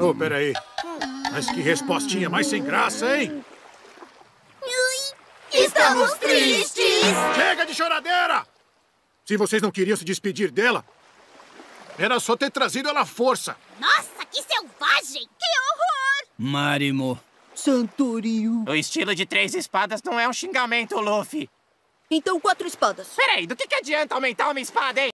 Oh, peraí. Mas que respostinha mais sem graça, hein? Estamos tristes! Chega de choradeira! Se vocês não queriam se despedir dela, era só ter trazido ela à força. Nossa, que selvagem! Que horror! Marimo. Santorio. O estilo de 3 espadas não é um xingamento, Luffy. Então 4 espadas. Peraí, do que adianta aumentar uma espada, hein?